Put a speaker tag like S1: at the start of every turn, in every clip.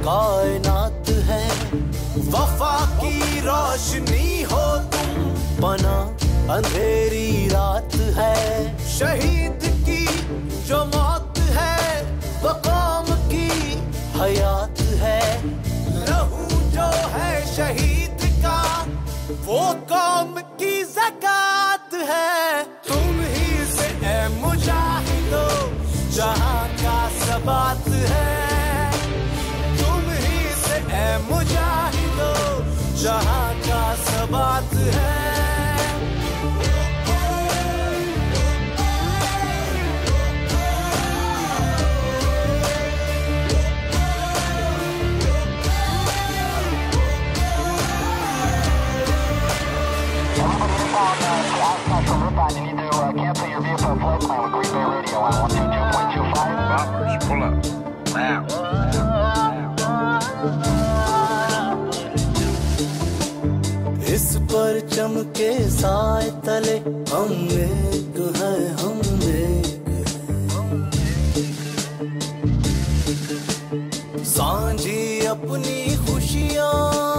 S1: कायनात है। वफा की रोशनी हो तुम, पना अंधेरी रात है। शहीद की जो मौत है वो कौम की हयात है। लहू जो है शहीद का वो कौम की ज़कात है। तुम ही से ए मुजाहिदो जहां का सबात है। तुम ही से ए मुजाहिदो जहां का सबात है।
S2: You need to cancel your vehicle flight plan with Green Bay Radio on 122.25.
S3: Boppers, pull up. Now.
S1: इस परचम के साए तले हम एक है, हम एक है। सांझी अपनी खुशियां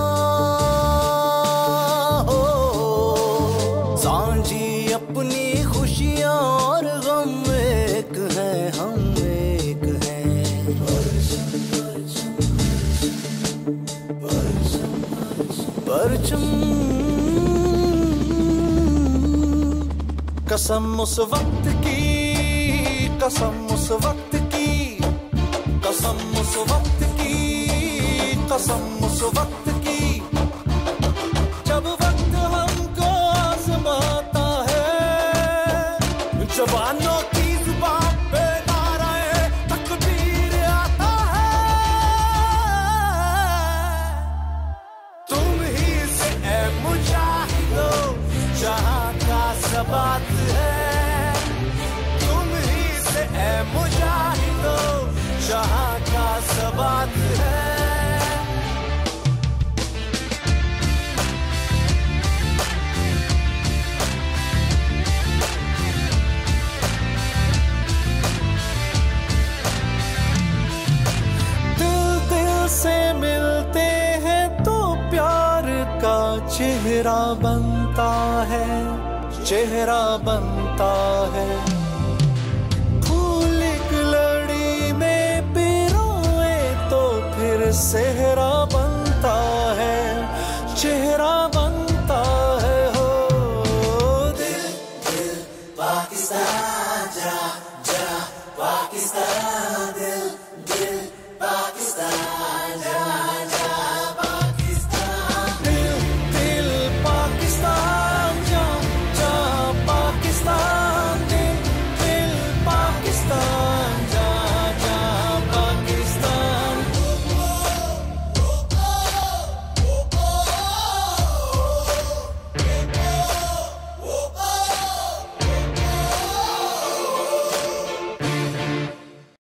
S1: अपनी खुशियां और गम एक है, हम एक हैं। परचम कसम उस वक्त की, कसम उस वक्त की, कसम उस वक्त की, कसम उस वक्त की, जब वक्त हमको आज़माता है। जवानों की जुबान पे नाराए तकदीर आता है। तुम ही से ए मुजाहिदो जहां का सबात है। तुम ही से ए मुजाहिदो जहां का सबात है। से मिलते हैं तो प्यार का चेहरा बनता है, चेहरा बनता है। फूल एक लड़ी में पिरोए तो फिर सेहरा बनता है, चेहरा बनता है। हो दिल दिल पाकिस्तान जा जा पाकिस्तान।